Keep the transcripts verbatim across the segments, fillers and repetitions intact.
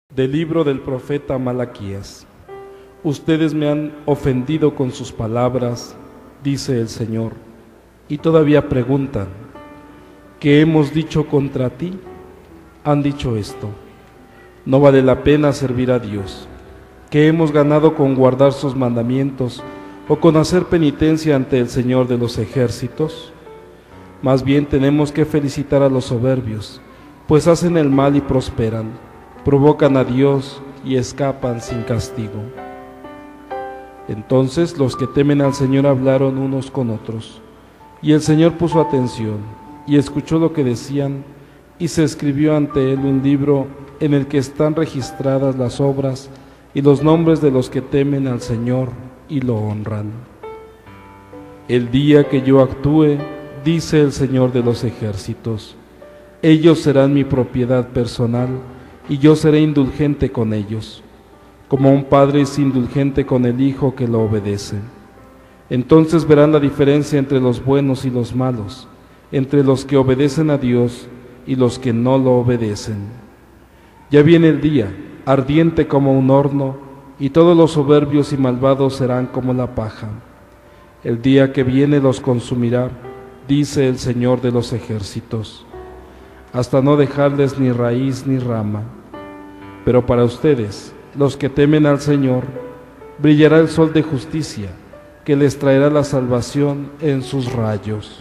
Del libro del profeta Malaquías. Ustedes me han ofendido con sus palabras, dice el Señor, y todavía preguntan, ¿qué hemos dicho contra ti? Han dicho esto: no vale la pena servir a Dios. ¿Qué hemos ganado con guardar sus mandamientos o con hacer penitencia ante el Señor de los ejércitos? Más bien tenemos que felicitar a los soberbios, pues hacen el mal y prosperan, provocan a Dios y escapan sin castigo. Entonces los que temen al Señor hablaron unos con otros, y el Señor puso atención y escuchó lo que decían, y se escribió ante él un libro en el que están registradas las obras y los nombres de los que temen al Señor y lo honran. El día que yo actúe, dice el Señor de los ejércitos, ellos serán mi propiedad personal, y yo seré indulgente con ellos, como un padre es indulgente con el hijo que lo obedece. Entonces verán la diferencia entre los buenos y los malos, entre los que obedecen a Dios y los que no lo obedecen. Ya viene el día, ardiente como un horno, y todos los soberbios y malvados serán como la paja. El día que viene los consumirá, dice el Señor de los ejércitos, hasta no dejarles ni raíz ni rama. Pero para ustedes, los que temen al Señor, brillará el sol de justicia, que les traerá la salvación en sus rayos.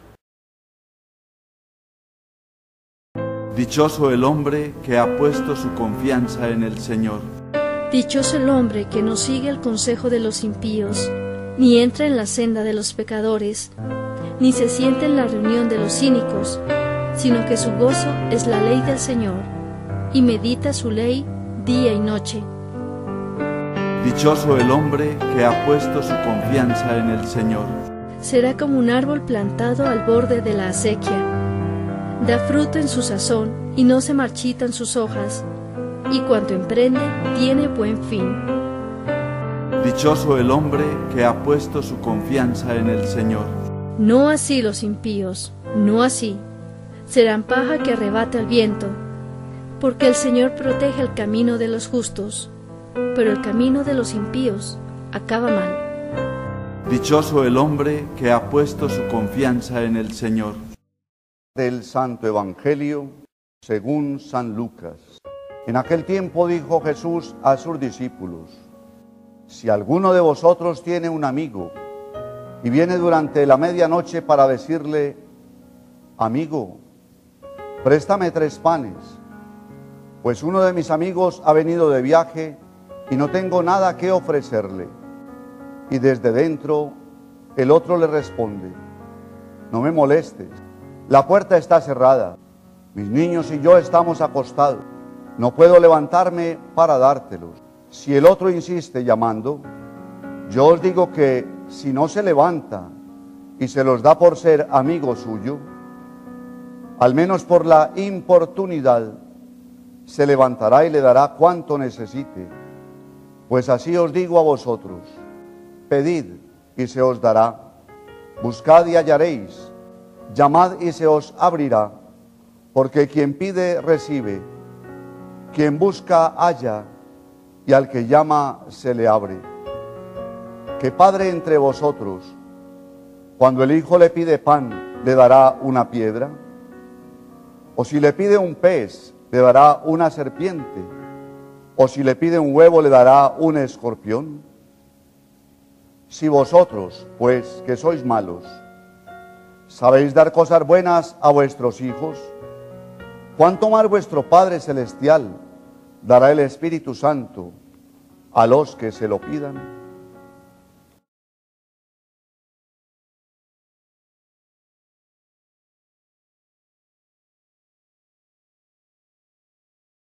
Dichoso el hombre que ha puesto su confianza en el Señor. Dichoso el hombre que no sigue el consejo de los impíos, ni entra en la senda de los pecadores, ni se sienta en la reunión de los cínicos, sino que su gozo es la ley del Señor, y medita su ley día y noche. Dichoso el hombre que ha puesto su confianza en el Señor. Será como un árbol plantado al borde de la acequia. Da fruto en su sazón, y no se marchitan sus hojas, y cuanto emprende tiene buen fin. Dichoso el hombre que ha puesto su confianza en el Señor. No así los impíos, no así. Serán paja que arrebata el viento, porque el Señor protege el camino de los justos, pero el camino de los impíos acaba mal. Dichoso el hombre que ha puesto su confianza en el Señor. Del Santo Evangelio según San Lucas. En aquel tiempo dijo Jesús a sus discípulos: si alguno de vosotros tiene un amigo y viene durante la medianoche para decirle: amigo, préstame tres panes, pues uno de mis amigos ha venido de viaje y no tengo nada que ofrecerle. Y desde dentro el otro le responde: no me molestes, la puerta está cerrada, mis niños y yo estamos acostados, no puedo levantarme para dártelos. Si el otro insiste llamando, yo os digo que si no se levanta y se los da por ser amigo suyo, al menos por la importunidad, se levantará y le dará cuanto necesite. Pues así os digo a vosotros: pedid y se os dará, buscad y hallaréis, llamad y se os abrirá, porque quien pide recibe, quien busca halla, y al que llama se le abre. ¿Qué padre entre vosotros, cuando el hijo le pide pan, le dará una piedra? ¿O si le pide un pez, le dará una serpiente? ¿O si le pide un huevo, le dará un escorpión? Si vosotros, pues, que sois malos, sabéis dar cosas buenas a vuestros hijos, ¿cuánto más vuestro Padre Celestial dará el Espíritu Santo a los que se lo pidan?